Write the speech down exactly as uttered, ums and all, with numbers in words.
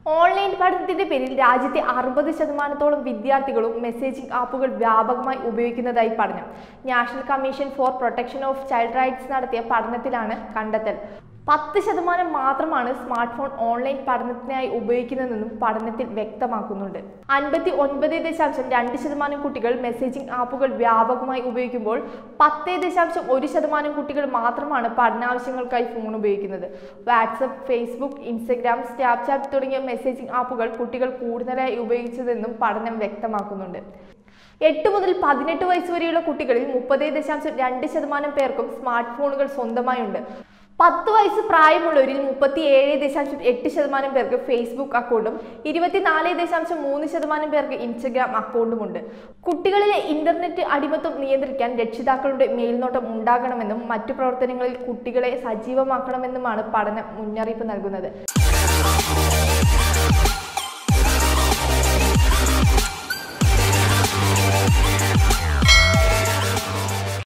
Online പഠനത്തിന്റെ പേരിൽ രാജ്യത്തെ അറുപത് ശതമാനത്തോളം വിദ്യാർത്ഥികളും മെസ്സേജിംഗ് ആപ്പുകൾ വ്യാപകമായി ഉപയോഗിക്കുന്നതായി പഠനം. National commission for protection of child rights നടത്തിയ പഠനത്തിലാണ് കണ്ടെത്തൽ. പത്ത് ശതമാനം മാത്രമാണ് സ്മാർട്ട് ഫോൺ ഓൺലൈൻ പഠനത്തിനായി ഉപയോഗിക്കുന്നതെന്നും പഠനത്തിൽ വ്യക്തമാക്കുന്നുണ്ട്. അൻപത്തി ഒൻപത് ദശാംശം രണ്ട് ശതമാനം കുട്ടികൾ മെസ്സേജിംഗ് ആപ്പുകൾ വ്യാപകമായി ഉപയോഗിക്കുമ്പോൾ പത്ത് ദശാംശം ഒരു ശതമാനം കുട്ടികൾ മാത്രമാണ് പഠനാവശ്യങ്ങൾക്കായി ഫോൺ ഉപയോഗിക്കുന്നത്. വാട്സപ്പ്, ഫേസ്ബുക്ക്, ഇൻസ്റ്റഗ്രാം, സ്നാപ്ചാറ്റ് തുടങ്ങിയ മെസ്സേജിംഗ് ആപ്പുകൾ കുട്ടികൾ കൂടുതലായി ഉപയോഗിച്ചതെന്നും പഠനം വ്യക്തമാക്കുന്നുണ്ട്. എട്ട് മുതൽ പതിനെട്ട് വയസ്സ് വരെയുള്ള കുട്ടികളിൽ മുപ്പത് ദശാംശം രണ്ട് ശതമാനം പേർക്കും സ്മാർട്ട് ഫോണുകൾ സ്വന്തമായുണ്ട്. പത്ത് വയസ്സ് പ്രായമുള്ളവരിൽ മുപ്പത്തി ഏഴ് ദശാംശം എട്ട് ശതമാനം പേർക്ക് ഫേസ്ബുക്ക് അക്കൗണ്ടും ഇരുപത്തിനാല് ദശാംശം മൂന്ന് ശതമാനം പേർക്ക് ഇൻസ്റ്റഗ്രാം അക്കൗണ്ടുമുണ്ട്. കുട്ടികളിലെ ഇന്റർനെറ്റ് അടിമത്വം നിയന്ത്രിക്കാൻ രക്ഷിതാക്കളുടെ മേൽനോട്ടം ഉണ്ടാകണമെന്നും മറ്റു പ്രവർത്തനങ്ങളിൽ കുട്ടികളെ സജീവമാക്കണമെന്നുമാണ് പഠനം മുന്നറിയിപ്പ് നൽകുന്നത്.